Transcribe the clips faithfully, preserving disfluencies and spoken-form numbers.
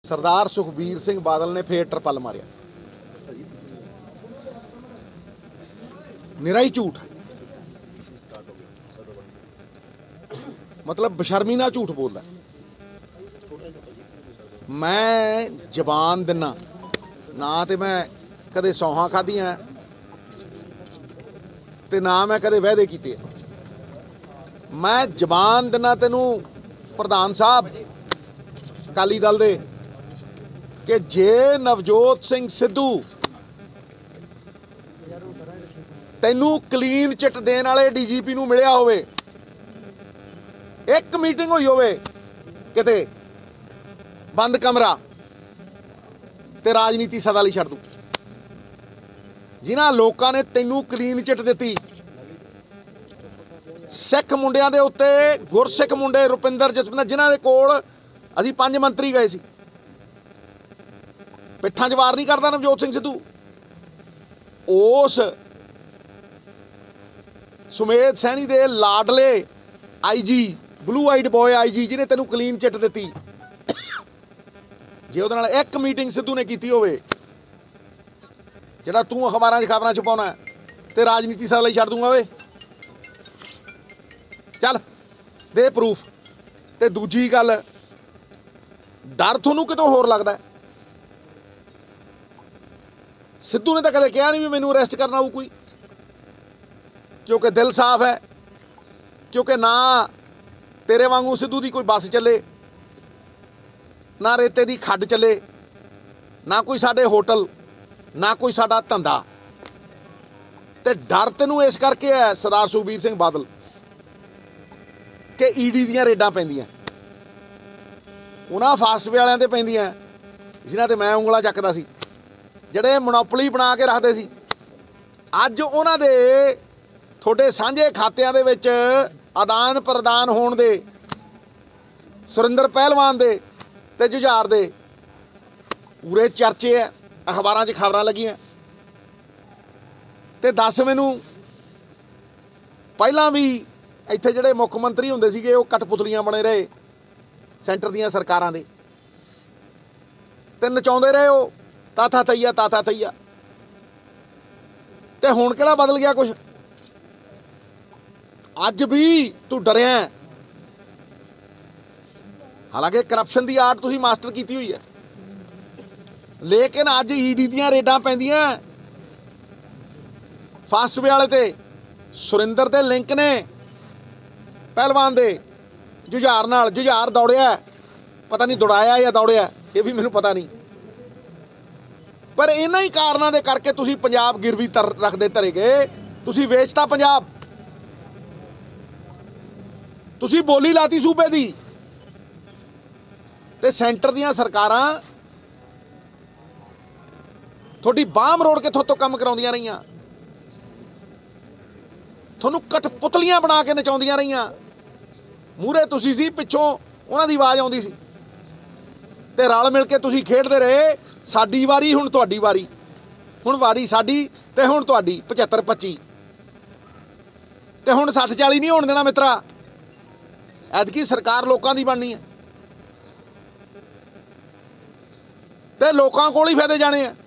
सरदार सुखबीर सिंह बादल ने फिर ट्रपल मारिया। निरा ही झूठ, मतलब बशर्मी ना झूठ बोलदा। मैं जबान दिना ना तो मैं कदे सौहां खाधियां ते ना मैं कदे वायदे कीते। मैं जबान दिना तेनू प्रधान साहब अकाली दल दे कि जे नवजोत सिंह सिद्धू तैनू क्लीन चिट देने वाले डी जी पी नू मिलिया होवे, एक मीटिंग हुई होवे किते बंद कमरा, ते राजनीति सदा लई छड्ड दूं। जिन्हां लोकां ने तैनू क्लीन चिट दित्ती, सिख मुंडियां दे उत्ते गुरसिख मुंडे रुपिंदर जसविंदर जिन्हां दे कोल असीं पंज मंत्री गए सी, पिट्ठां च वार नहीं करदा नवजोत सिंह सिद्धू। उस सुमेध सैनी दे लाडले आई जी ब्लू आइड बॉय आई जी जिन्हें तेनू क्लीन चिट दित्ती, जे उहदे नाल एक मीटिंग सिद्धू ने कीती होवे जिहड़ा तू अखबारां 'च खबरां छपाउणा ते राजनीति सदा लई छड्ड दूंगा। वे चल दे प्रूफ। ते दूजी गल, डर तुहानू कितों होर लगदा है। सिद्धू ने तो कदे कहा नहीं भी मैनू अरेस्ट करना हो कोई, क्योंकि दिल साफ है, क्योंकि ना तेरे वांगू सिद्धू की कोई बस चले, ना रेते की खड्ड चले, ना कोई साडे होटल, ना कोई साडा धंधा। ते डर तैनू इस करके है सरदार सुखबीर सिंह बादल कि ईडी दीयां रेडां पैंदियां, उन्हां फासवे वालियां ते पैंदियां जिन्हां ते मैं उंगलां चकदा सी, ਜਿਹੜੇ ਮੋਨੋਪੋਲੀ ਬਣਾ ਕੇ ਰੱਖਦੇ ਸੀ। ਅੱਜ ਉਹਨਾਂ ਦੇ ਤੁਹਾਡੇ ਸਾਂਝੇ ਖਾਤਿਆਂ ਦੇ ਵਿੱਚ ਆਦਾਨ ਪ੍ਰਦਾਨ ਹੋਣ ਦੇ, ਸੁਰਿੰਦਰ ਪਹਿਲਵਾਨ ਦੇ ਤੇ ਜੁਝਾਰ ਦੇ ਪੂਰੇ ਚਰਚੇ ਹੈ, ਅਖਬਾਰਾਂ 'ਚ ਖਬਰਾਂ ਲੱਗੀਆਂ। ਤੇ ਦੱਸ ਮੈਨੂੰ, ਪਹਿਲਾਂ ਵੀ ਇੱਥੇ ਜਿਹੜੇ ਮੁੱਖ ਮੰਤਰੀ ਹੁੰਦੇ ਸੀਗੇ ਉਹ ਕਠਪੁਤਲੀਆਂ ਬਣੇ ਰਹੇ ਸੈਂਟਰ ਦੀਆਂ ਸਰਕਾਰਾਂ ਦੇ, ਤੇ ਨਚਾਉਂਦੇ ਰਹੇ ਉਹ ताथा थैया ताथा थैया। ते हुण किहड़ा बदल गया कुछ? अज भी तू डरिया, हालांकि करप्शन की आर्ट तुसीं मास्टर की हुई है, लेकिन अज ईडी दीयां रेडां पैंदियां फास्टवे वाले ते सुरिंदर दे लिंक ने पहलवान दे जुझार नाल। जुझार दौड़िया, पता नहीं दौड़ाया या दौड़िया, ये भी मैनूं पता नहीं, पर इन्हां ही कारणों के करके तुसीं पंजाब गिरवी तर रखते धरे गए। तुसीं वेचता पंजाब, तुसीं बोली लाती सूबे दी, ते सेंटर दीयां सरकारां थोड़ी बांह मरोड़ के थोतों काम कराउंदियां रहीआं, थोनू कठपुतलियां बना के नचाउंदियां रहीआं। मूहरे तुसीं सी, पिछों उन्हां दी आवाज़ आउंदी सी, ते रल मिल के तुसीं खेडदे रहे। साडी वारी हुण तुहाडी वारी, हुण वारी साडी ते हुण तुहाडी, पचहत्तर पच्ची ते हुण सठ चाली नहीं होण देना मित्रा। ऐतकी सरकार लोकां दी बननी है ते लोकां कोल ही फायदे जाने हैं।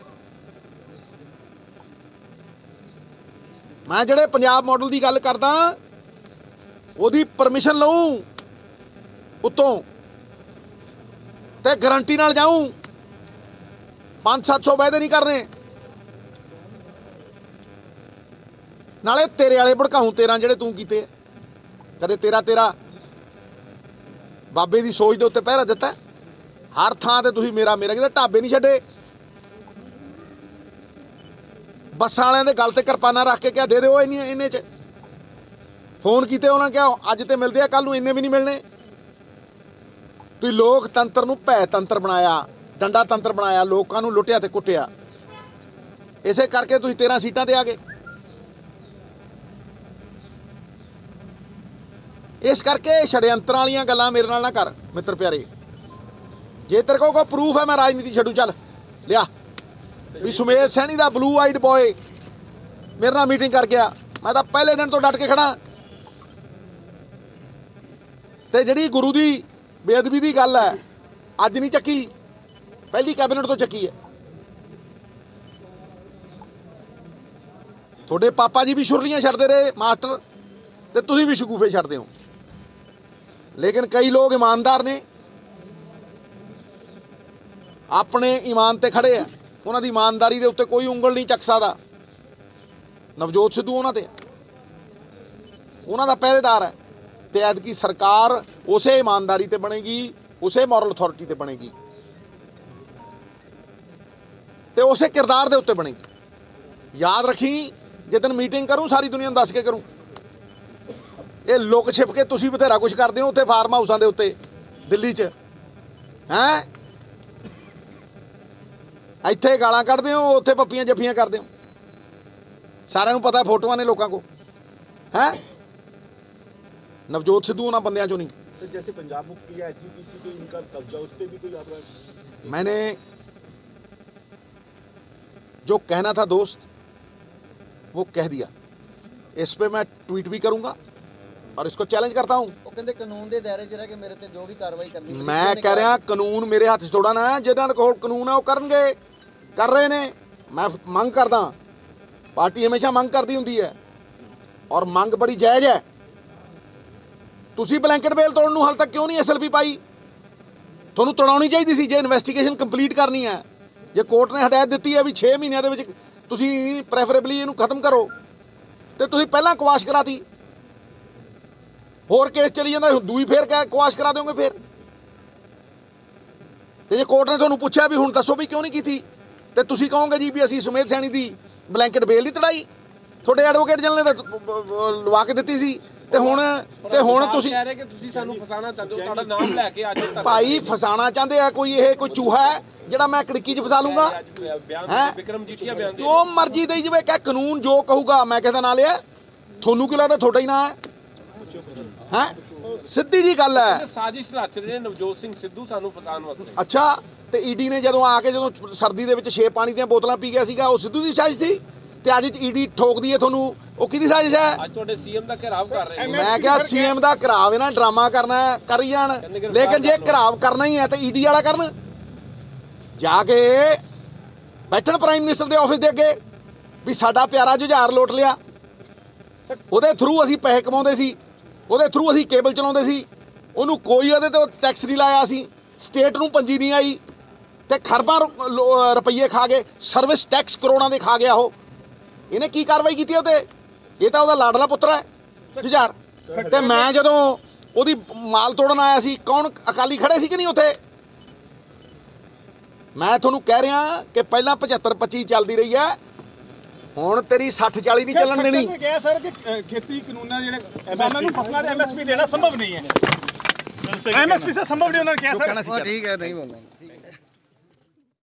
मैं जिहड़े पंजाब मॉडल की गल करदा ओहदी परमिशन लऊं उत्तों ते गारंटी नाल जाऊं, पाँच सत्त सौ वायदे नहीं करने, नाले तेरे वाले भड़काऊं तेरह जिहड़े तूं कीते। कदे तेरा तेरा बाबे की सोच के उत्ते पहरा दिता, हर थां ते तुसीं मेरा मेरा किते ढाबे नहीं छड्डे। बसां वालियां दे गल ते किरपाना रख के क्या दे दो इन्ने इन्ने च फोन कीते, उन्होंने क्या अज ते मिलते हैं कल नूं इन्ने भी नहीं मिलने। तुसीं लोकतंत्र नूं भै तंत्र बनाया, डंडा तंत्र बनाया, लोगों को लुटिया ते कुटिया। इसे करके तुसीं तेरह सीटां ते आ गए। इस करके षड्यंत्र वालियां गल्लां मेरे नाल ना कर मित्र प्यारे। जे तेरे को कोई प्रूफ है मैं राजनीति छड्डू, चल लिया भी सुमेध सैनी दा ब्लू आइड बॉय मेरे नाल मीटिंग कर गया, मैं तो पहले दिन तो डट के खड़ा। ते जिहड़ी गुरु दी बेअदबी दी गल है अज नहीं चक्की, ਪਹਿਲੀ ਕੈਬਨਿਟ ਤੋਂ ਚੱਕੀ ਹੈ। ਤੁਹਾਡੇ ਪਾਪਾ ਜੀ ਵੀ ਛੁਰਲੀਆਂ ਛੱਡਦੇ ਰਹੇ ਮਾਸਟਰ, ਤੇ ਤੁਸੀਂ ਵੀ ਸ਼ਗੂਫੇ ਛੱਡਦੇ ਹੋ। ਲੇਕਿਨ ਕਈ ਲੋਕ ਇਮਾਨਦਾਰ ਨੇ, ਆਪਣੇ ਈਮਾਨ ਤੇ ਖੜੇ ਆ, ਉਹਨਾਂ ਦੀ ਇਮਾਨਦਾਰੀ ਦੇ ਉੱਤੇ ਕੋਈ ਉਂਗਲ ਨਹੀਂ ਚੱਕ ਸਕਦਾ। ਨਵਜੋਤ ਸਿੱਧੂ ਉਹਨਾਂ ਤੇ, ਉਹਨਾਂ ਦਾ ਪਹਿਰੇਦਾਰ ਹੈ। ਤੇ ਐਤਕੀ ਸਰਕਾਰ ਉਸੇ ਇਮਾਨਦਾਰੀ ਤੇ ਬਣੇਗੀ, ਉਸੇ ਮੋਰਲ ਅਥਾਰਟੀ ਤੇ ਬਣੇਗੀ, ਤੇ ਉਸੇ ਕਿਰਦਾਰ ਦੇ ਉੱਤੇ ਬਣੇਗੀ। ਯਾਦ ਰੱਖੀ, ਜਿੱਦਣ ਮੀਟਿੰਗ ਕਰੂੰ ਸਾਰੀ ਦੁਨੀਆ ਨੂੰ ਦੱਸ ਕੇ ਕਰੂੰ। ਇਹ ਲੁਕ ਛਿਪ ਕੇ ਤੁਸੀਂ ਬਥੇਰਾ ਕੁਝ ਕਰਦੇ ਹੋ ਉੱਥੇ ਫਾਰਮ ਹਾਊਸਾਂ ਦੇ ਉੱਤੇ ਦਿੱਲੀ 'ਚ, ਹੈਂ? ਇੱਥੇ ਗਾਲਾਂ ਕੱਢਦੇ ਹੋ, ਉੱਥੇ ਪੱਪੀਆਂ ਜੱਫੀਆਂ ਕਰਦੇ ਹੋ। ਸਾਰਿਆਂ ਨੂੰ ਪਤਾ, ਫੋਟੋਆਂ ਨੇ ਲੋਕਾਂ ਕੋਲ, ਹੈ? नवजोत सिद्धू उन्होंने बंदियां चो नहीं। तो जैसे पंजाब बुक किया एचईपीसी पे इनका कब्जा, उस पर भी कोई आपका? मैंने जो कहना था दोस्त वो कह दिया। इस पे मैं ट्वीट भी करूंगा और इसको चैलेंज करता हूं। वो कहते कानून दे दायरे च रह के मेरे ते जो भी कार्रवाई करनी है, मैं कह रहा कानून मेरे हाथ च थोड़ा ना है। जिन्हां कोल कानून है वो करनगे, कर रहे ने। मैं मंग करदा, पार्टी हमेशा मंग करती हुंदी है और मंग बड़ी जायज़ है। ਤੁਸੀਂ ਬਲੈਂਕਟ ਬੇਲ ਤੋੜਨ ਨੂੰ ਹਾਲ ਤੱਕ ਕਿਉਂ ਨਹੀਂ ਐਸਐਲਪੀ ਪਾਈ? ਤੁਹਾਨੂੰ ਤੋੜਾਉਣੀ ਚਾਹੀਦੀ ਸੀ ਜੇ ਇਨਵੈਸਟੀਗੇਸ਼ਨ ਕੰਪਲੀਟ ਕਰਨੀ ਹੈ। ਜੇ ਕੋਰਟ ਨੇ ਹਦਾਇਤ ਦਿੱਤੀ ਹੈ ਵੀ ਛੇ ਮਹੀਨਿਆਂ ਦੇ ਵਿੱਚ ਤੁਸੀਂ ਪ੍ਰੈਫਰੇਬਲੀ ਇਹਨੂੰ ਖਤਮ ਕਰੋ, ਤੇ ਤੁਸੀਂ ਪਹਿਲਾਂ ਕੁਆਸ਼ ਕਰਾਤੀ। ਹੋਰ ਕੇਸ ਚਲੀ ਜਾਂਦਾ, ਦੂਈ ਫੇਰ ਕਹਿ ਕੁਆਸ਼ ਕਰਾ ਦਿਓਗੇ ਫੇਰ। ਤੇ ਜੇ ਕੋਰਟ ਨੇ ਤੁਹਾਨੂੰ ਪੁੱਛਿਆ ਵੀ ਹੁਣ ਦੱਸੋ ਵੀ ਕਿਉਂ ਨਹੀਂ ਕੀਤੀ, ਤੇ ਤੁਸੀਂ ਕਹੋਗੇ ਜੀ ਵੀ ਅਸੀਂ ਸੁਮੇਧ ਸੈਣੀ ਦੀ ਬਲੈਂਕਟ ਬੇਲ ਨਹੀਂ ਤੜਾਈ। ਤੁਹਾਡੇ ਐਡਵੋਕੇਟ ਜਨਰਲ ਨੇ ਤਾਂ ਲਵਾ ਕੇ ਦਿੱਤੀ ਸੀ। ਤੇ ਹੁਣ ਤੇ ਹੁਣ ਤੁਸੀਂ ਕਹਿ ਰਹੇ ਕਿ ਤੁਸੀਂ ਸਾਨੂੰ ਫਸਾਣਾ ਚਾਹੁੰਦੇ ਹੋ, ਤੁਹਾਡਾ ਨਾਮ ਲੈ ਕੇ ਅੱਜ ਤੱਕ ਭਾਈ ਫਸਾਣਾ ਚਾਹੁੰਦੇ ਆ। ਕੋਈ ਇਹ ਕੋਈ ਚੂਹਾ ਹੈ ਜਿਹੜਾ ਮੈਂ ਕੜਕੀ 'ਚ ਫਸਾ ਲੂੰਗਾ? ਬਿਆਨ ਵਿਕਰਮ ਜੀਠੀਆ ਬਿਆਨ ਦੇ ਜੋ ਮਰਜ਼ੀ ਦੇਈ ਜਾਵੇ, ਕਿ ਕਾਨੂੰਨ ਜੋ ਕਹੂਗਾ ਮੈਂ ਕਿਸੇ ਨਾਲ ਲਿਆ। ਤੁਹਾਨੂੰ ਕੀ ਲੱਗਦਾ ਤੁਹਾਡਾ ਹੀ ਨਾਂ ਹੈ? ਹੈ ਸਿੱਧੀ ਜੀ ਗੱਲ ਹੈ। ਸਾਜ਼ਿਸ਼ ਰਚ ਰਹੇ ਨੇ ਨਵਜੋਤ ਸਿੰਘ ਸਿੱਧੂ ਸਾਨੂੰ ਫਸਾਉਣ ਵਾਸਤੇ। ਅੱਛਾ, ਤੇ ਈਡੀ ਨੇ ਜਦੋਂ ਆ ਕੇ ਜਦੋਂ ਸਰਦੀ ਦੇ ਵਿੱਚ ਛੇ ਪਾਣੀ ਦੀਆਂ ਬੋਤਲਾਂ ਪੀ ਗਿਆ ਸੀਗਾ, ਉਹ ਸਿੱਧੂ ਦੀ ਸਾਜ਼ਿਸ਼ ਸੀ। ਤੇ ਅੱਜ ਈਡੀ ਠੋਕਦੀ ਹੈ ਤੁਹਾਨੂੰ, ਉਹ ਕਿਹਦੀ ਸਾਜ਼ਿਸ਼ ਹੈ? ਅੱਜ ਤੁਹਾਡੇ ਸੀਐਮ ਦਾ ਘਿਰਾਵ ਕਰ ਰਹੇ ਨੇ। ਮੈਂ ਕਿਹਾ ਸੀਐਮ ਦਾ ਘਿਰਾਵ ਇਹਨਾਂ ਡਰਾਮਾ ਕਰਨਾ ਹੈ, ਕਰੀ ਜਾਣ। ਲੇਕਿਨ ਜੇ ਘਿਰਾਵ ਕਰਨਾ ਹੀ ਹੈ ਤਾਂ ਈਡੀ ਵਾਲਾ ਕਰਨ। ਜਾ ਕੇ ਬੈਠਣ ਪ੍ਰਾਈਮ ਮਿਨਿਸਟਰ ਦੇ ਆਫਿਸ ਦੇ ਅੱਗੇ ਵੀ ਸਾਡਾ ਪਿਆਰਾ ਜੁਝਾਰ ਲੋਟ ਲਿਆ, ਉਹਦੇ ਥਰੂ ਅਸੀਂ ਪੈਸੇ ਕਮਾਉਂਦੇ ਸੀ, ਉਹਦੇ ਥਰੂ ਅਸੀਂ ਕੇਬਲ ਚਲਾਉਂਦੇ ਸੀ, ਉਹਨੂੰ ਕੋਈ ਉਹਦੇ ਤੇ ਟੈਕਸ ਨਹੀਂ ਲਾਇਆ ਸੀ, ਸਟੇਟ ਨੂੰ ਪੰਜੀ ਨਹੀਂ ਆਈ, ਤੇ ਖਰਬਾਂ ਰੁਪਈਏ ਖਾ ਗਏ, ਸਰਵਿਸ ਟੈਕਸ ਕਰੋੜਾਂ ਦੇ ਖਾ ਗਿਆ ਉਹ। ਇਹਨੇ ਕੀ ਕਾਰਵਾਈ ਕੀਤੀ ਉਹਤੇ? ਇਹ ਤਾਂ ਉਹਦਾ ਲਾਡਲਾ ਪੁੱਤਰ ਹੈ ਜੁਝਾਰ। ਤੇ ਮੈਂ ਜਦੋਂ ਉਹਦੀ ਮਾਲ ਤੋੜਨ ਆਇਆ ਸੀ, ਕੌਣ ਅਕਾਲੀ ਖੜੇ ਸੀ ਕਿ ਨਹੀਂ ਉੱਥੇ? ਮੈਂ ਤੁਹਾਨੂੰ ਕਹਿ ਰਿਹਾ ਕਿ ਪਹਿਲਾਂ ਪਝੱਤਰ ਪੱਚੀ ਚੱਲਦੀ ਰਹੀ ਹੈ, ਹੁਣ ਤੇਰੀ ਸੱਠ ਚਾਲੀ ਨਹੀਂ ਚੱਲਣ ਦੇਣੀ। ਕਿਹਾ ਸਰ ਕਿ ਖੇਤੀ ਕਾਨੂੰਨਾਂ ਜਿਹੜੇ ਕਿਸਾਨਾਂ ਨੂੰ ਫਸਲਾਂ ਦੇ ਐਮਐਸਪੀ ਦੇਣਾ ਸੰਭਵ ਨਹੀਂ ਹੈ। ਐਮਐਸਪੀ ਸੇ ਸੰਭਵ ਨਹੀਂ ਉਹਨਾਂ ਨੇ ਕਿਹਾ ਸਰ। ठीक है, नहीं बोलना।